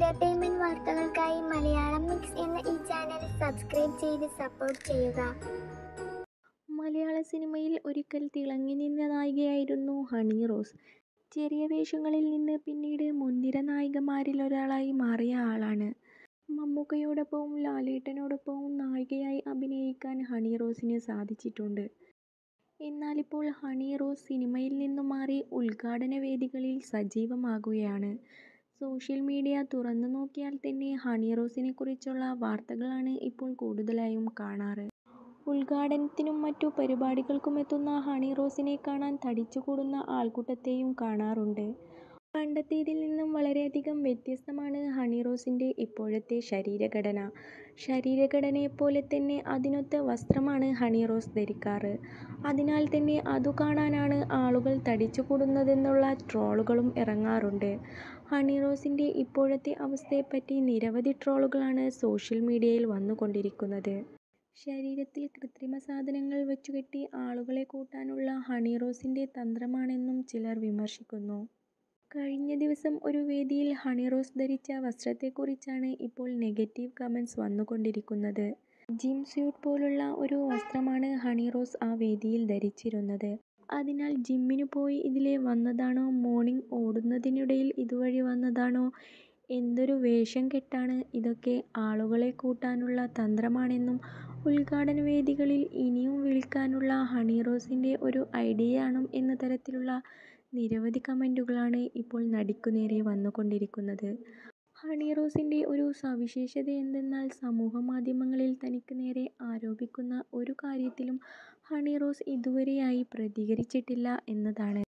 Entertainment വാർത്തകൾക്കായി Malayalam mix എന്ന ഈ ചാനൽ സബ്സ്ക്രൈബ് ചെയ്ത് സപ്പോർട്ട് ചെയ്യുക. മലയാള സിനിമയിൽ ഒരിക്കൽ തിളങ്ങി നിന്ന നായികയായിരുന്നു ഹണി റോസ്. ചെറിയ വേഷങ്ങളിൽ നിന്ന് പിന്നീട് മുൻനിര നായികമാരിലൊരാളായി മാറിയ ആളാണ്. മമ്മൂക്കയോടൊപ്പവും ലാലേട്ടനോടൊപ്പവും നായികയായി അഭിനയിക്കാൻ ഹണി റോസിന് സാധിച്ചിട്ടുണ്ട്. എന്നാലിപ്പോൾ ഹണി റോസ് സിനിമയിൽ നിന്നും മാറി ഉദ്ഘാടന വേദികളിൽ സജീവമാകുകയാണ്. സോഷ്യൽ മീഡിയ തുറന്നു നോക്കിയാൽ തന്നെ ഹണി റോസിനെക്കുറിച്ചുള്ള വാർത്തകളാണ് ഇപ്പോൾ കൂടുതലായും കാണാറ്. ഉദ്ഘാടനത്തിനും മറ്റു പരിപാടികൾക്കുമെത്തുന്ന ഹണി റോസിനെ കാണാൻ തടിച്ചുകൂടുന്ന ആൾക്കൂട്ടത്തെയും കാണാറുണ്ട്. പണ്ടത്തേതിൽ നിന്നും വളരെയധികം വ്യത്യസ്തമാണ് ഹണി റോസിൻ്റെ ഇപ്പോഴത്തെ ശരീരഘടന. ശരീരഘടനയെപ്പോലെ തന്നെ അതിനൊത്ത വസ്ത്രമാണ് ഹണി റോസ് ധരിക്കാറ്. അതിനാൽ തന്നെ അതു കാണാനാണ് ആളുകൾ തടിച്ചുകൂടുന്നതെന്നുള്ള ട്രോളുകളും ഇറങ്ങാറുണ്ട്. ഹണി റോസിൻ്റെ ഇപ്പോഴത്തെ അവസ്ഥയെപ്പറ്റി നിരവധി ട്രോളുകളാണ് സോഷ്യൽ മീഡിയയിൽ വന്നുകൊണ്ടിരിക്കുന്നത്. ശരീരത്തിൽ കൃത്രിമ സാധനങ്ങൾ വച്ചുകെട്ടി ആളുകളെ കൂട്ടാനുള്ള ഹണി റോസിൻ്റെ തന്ത്രമാണെന്നും ചിലർ വിമർശിക്കുന്നു. കഴിഞ്ഞ ദിവസം ഒരു വേദിയിൽ ഹണി റോസ് ധരിച്ച വസ്ത്രത്തെക്കുറിച്ചാണ് ഇപ്പോൾ നെഗറ്റീവ് കമന്റ്സ് വന്നുകൊണ്ടിരിക്കുന്നത്. ജിം സ്യൂട്ട് പോലുള്ള ഒരു വസ്ത്രമാണ് ഹണി റോസ് ആ വേദിയിൽ ധരിച്ചിരുന്നത്. അതിനാൽ ജിമ്മിനു പോയി ഇതിലെ വന്നതാണോ, മോർണിംഗ് ഓടുന്നതിനിടയിൽ ഇതുവഴി വന്നതാണോ, എന്തൊരു വേഷം കെട്ടാണ്, ഇതൊക്കെ ആളുകളെ കൂട്ടാനുള്ള തന്ത്രമാണെന്നും ഉദ്ഘാടന വേദികളിൽ ഇനിയും വിളിക്കാനുള്ള ഹണി റോസിൻ്റെ ഒരു ഐഡിയയാണോ എന്ന തരത്തിലുള്ള നിരവധി കമന്റുകളാണ് ഇപ്പോൾ നടിക്കു നേരെ വന്നുകൊണ്ടിരിക്കുന്നത്. ഹണി റോസിൻ്റെ ഒരു സവിശേഷത എന്തെന്നാൽ സമൂഹ മാധ്യമങ്ങളിൽ തനിക്ക് നേരെ ആരോപിക്കുന്ന ഒരു കാര്യത്തിലും ഹണി റോസ് ഇതുവരെയായി പ്രതികരിച്ചിട്ടില്ല എന്നതാണ്.